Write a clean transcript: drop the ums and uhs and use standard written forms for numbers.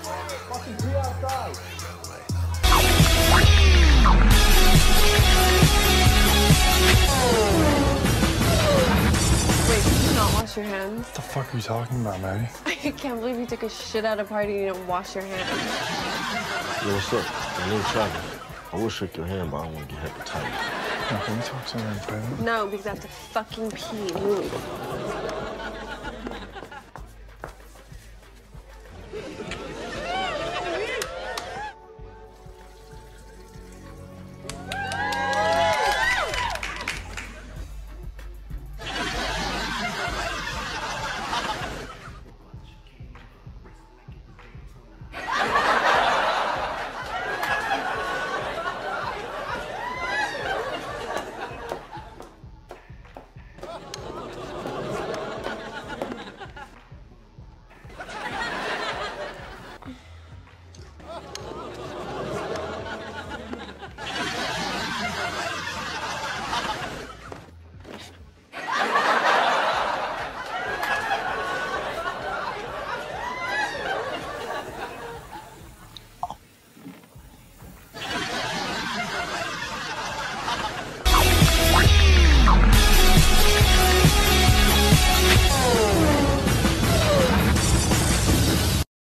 Fucking pee outside. Wait, did you not wash your hands? What the fuck are you talking about, Maddie? I can't believe you took a shit at a party and you didn't wash your hands. Yo, what's up? My name's Travis. I will shake your hand, but I don't want to get hepatitis. Can we talk something better? No, because I have to fucking pee. Move.